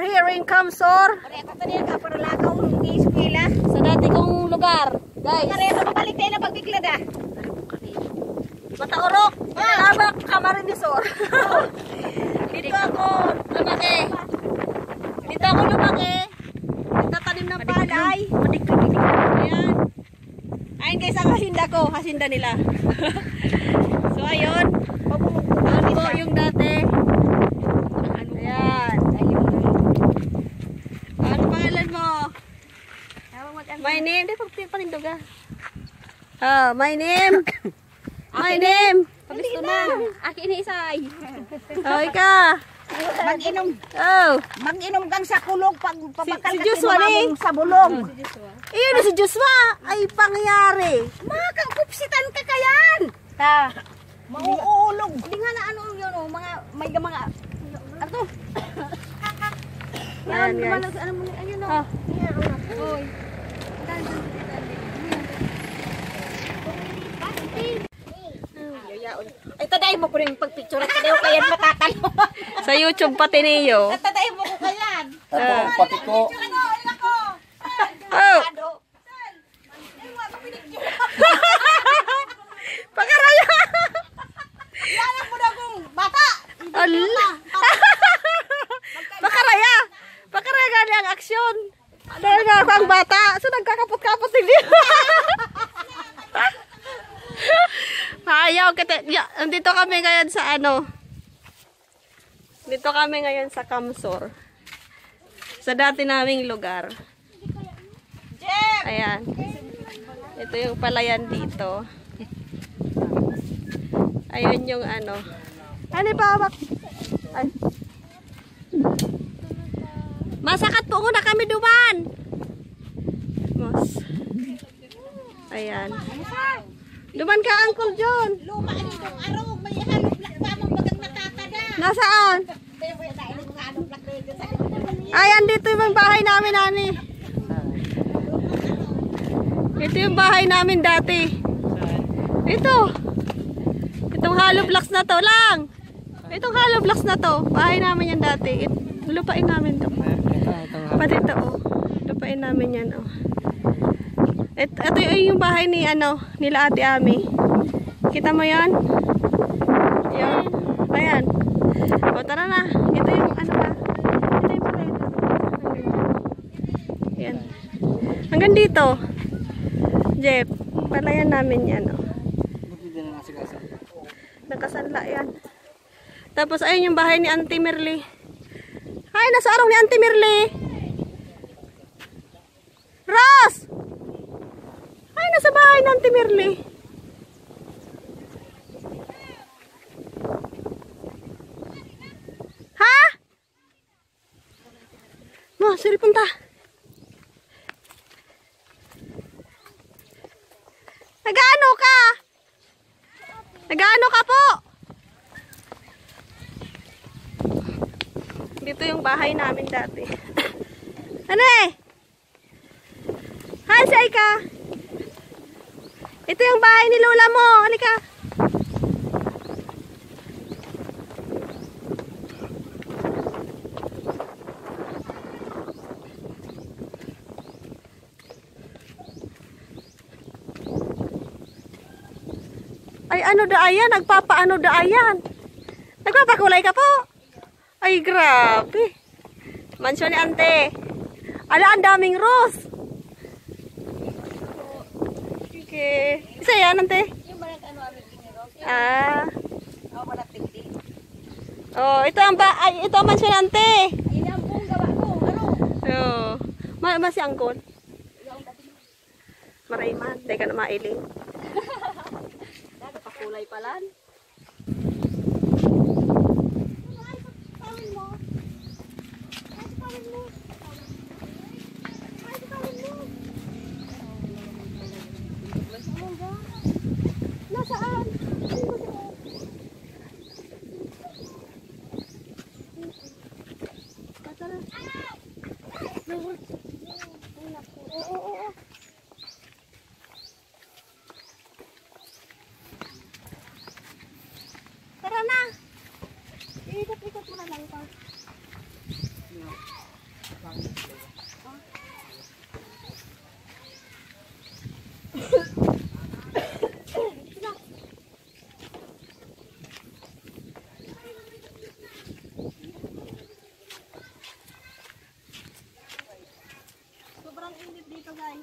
here in Kamsor. Sa dati kong lugar. Guys. Mataorok. Labak Camarines Sur. Dito ako lumaki. Dito ako lumaki. Nagtatanim ng palay. Ayan. Ayun guys ang hasinda ko. Hasinda nila. So ayun. Ano po yung dati. Ayan. Ano pangalan mo? My name. Di panindoga. My name. My name. Pabisto na. Aki ni Isay. Oh, ika. Mag-inom. Oh. Mag-inom kang sa kulog pag papakal Si Joshua ni sa bulong. Iyon na si Joshua. Ay pangyari. Makakupsitan ka kayan. Ta. Mauulog. Hindi nga na ano yun oh, mga ano? Ayan guys. Ano mo ayun oh. Oy. Ay taday mo ko ring pagpicture at taday ko kayan matatalo. Sa YouTube pati niyo. Taday mo ko kayan. Pati ko. Oh. Pakaraya. Yan mo na kong bata. Allah. Pakaraya. Pakaraya gali ang aksyon. Dahil nga ako ang bata. So nagkakapot-kapot din niya. Ayaw kita. Dito kami ngayon sa ano. Dito kami ngayon sa Kamsor. Sa dati naming lugar. Ayan. Ito yung palayan dito. Ayun yung ano. Ano ba? Ay. Masakat po na kami duman. Mas. Ayan. Duman ka, Uncle John. Luma itong araw, may halong black pa mong bagang natatada. Nasaan? Ayan, dito yung bahay namin, Ani. Ito yung bahay namin dati. Ito. Itong hollow blocks na to lang. Itong hollow blocks na to. Bahay namin yan dati. Lupain namin to. Pati ito, oh. Lupain namin yan, oh. Ito yung bahay ni ano, nila Ate Ami. Kita mo 'yan? Yan. Ayan. O tara na. Ito yung ano ba? Ito yung bahay. Yan. Hanggang dito. Jeff, palayan namin 'yan, oh. Nakasanla 'yan. Tapos ayun yung bahay ni Auntie Merly. Ay, nasa araw ni Auntie Merly. Ross! Ay, nasa bahay ng Auntie Merly. Ha? Mo, siri punta. Nag-ano ka? Nag-ano ka po? Dito yung bahay namin dati. Ano eh? Hi, Saika. Ito yung bahay ni Lola mo. Halika. Ay, ano daayan? Nagpapaano daayan? Nagpapakulay ka po? Ay, grabe. Mansyon ni Ante. Ala, ang daming rose. Okay. Isa yan, Ante? Yung ba ano amin tinirok? Ah. Oh, wala tingting. Oh, ito ang ito ang mansyon ni Ante. Ay, nampong gawa ko. Ano? Oh. Masi angkol. Marayman. Hindi ka na mailing. Pakulay palan. Nasaan? Tara na. Ikot-ikot mo na lang ito. Sobrang init dito, guys.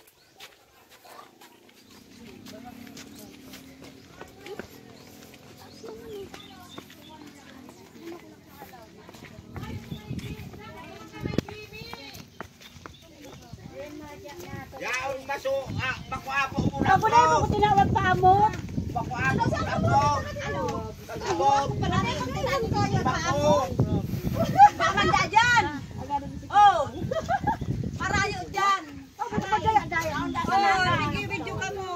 Yaon maso, baku-apo mo na Ako na yung tinawag pa amot. Baku-apo mo na ko. Abot. Baku. Mamanda dyan. Oh. Marayo dyan. Oh, ba't pa daya-daya? Oh, nag-video ka mo.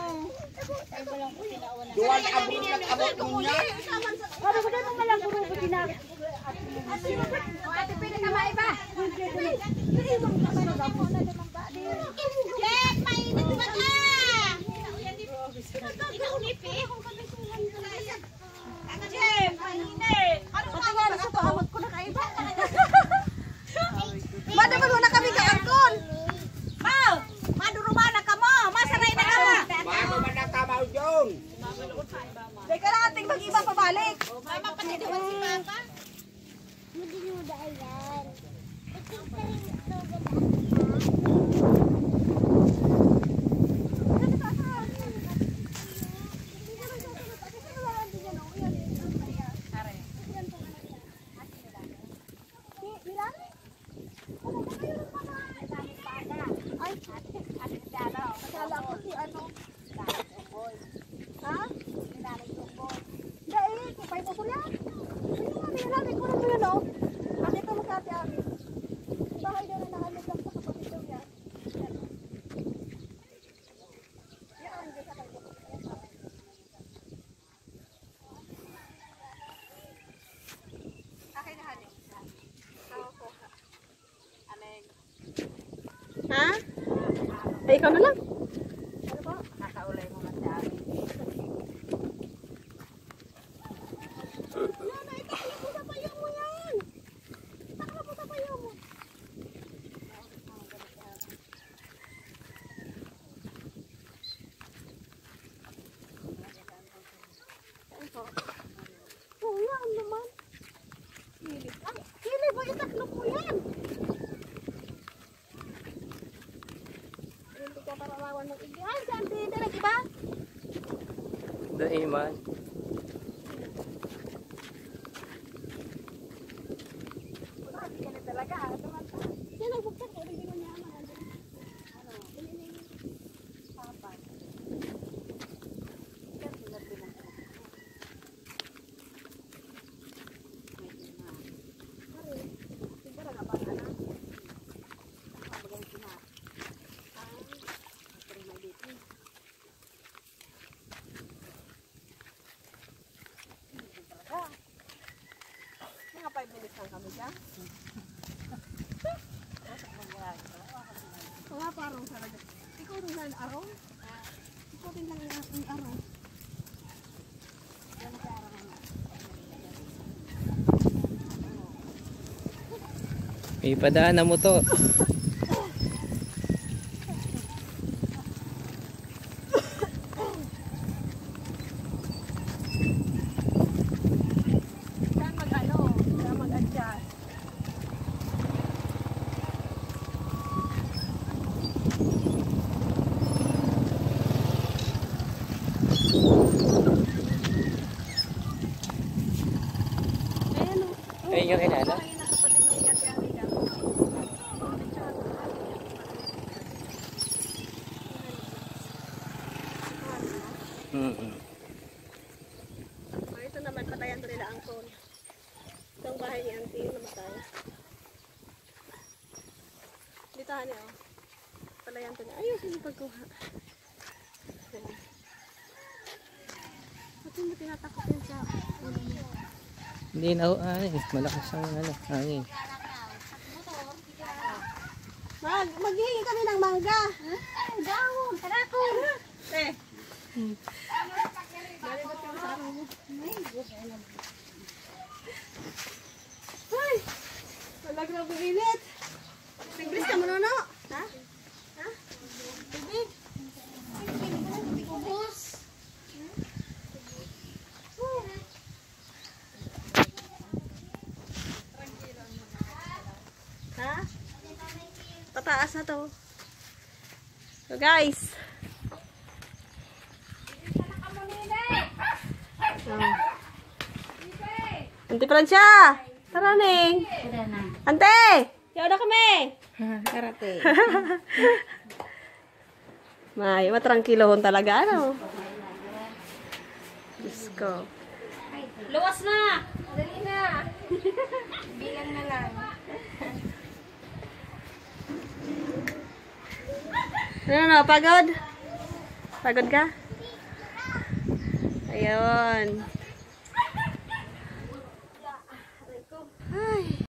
Duwan abot nag-abot mo niya. Ano ba dito malang puro ko tinawag? Ate, pwede ka maiba. Jack, mainit ba ka? Jack, mainit. Ano nga sa pahamag ko na kaiba? Madaman mo na kami ka-angkon. Mau, madurumana ka mo. Masaray na ka. Bago man nakamaw dyan. Teka lang ating mag-iba pabalik. Mama, patitiwan si Papa. Ha? Ay, ikaw na lang. Nakaulay mo man sa amin. Oo, yan naman. Hilip. Ah, hilip ba? Itaklo ko yan. Hindi ka parawawan ng igi. Ay, saan din? Dalag iba? Daiman. Yan ang buksan ko. Hindi mo niya naman. Mga 5 minutes lang kami dyan. Mga parang sarap. Ikaw rin lang araw? Ikaw rin lang ang araw. May padaanan mo to. Saan mag-ano? Saan mag-adjust? Ayan o. Ayun yung kinala. Ito naman, patayan to nila ang phone. Itong bahay ni Auntie yung namatay. Ditahan niya, oh. Palayan to niya. Ayusin yung pagkuha. Ayan. Ba't mo tinatakot yun sa ulo mo? Hindi na malakas ang hangin. Maghihingi kami ng mangga. Dahon, tarako. Eh. Ay! Talagang buminit. taas na to. So guys. Ante Francia! Tara, Neng! Ante! Yaw na kami! Karate. May, matrangkilohon talaga, ano? Diyos ko. Luwas na! Dali na. Bilang na lang. Ano, pagod? Pagod ka? Ayun.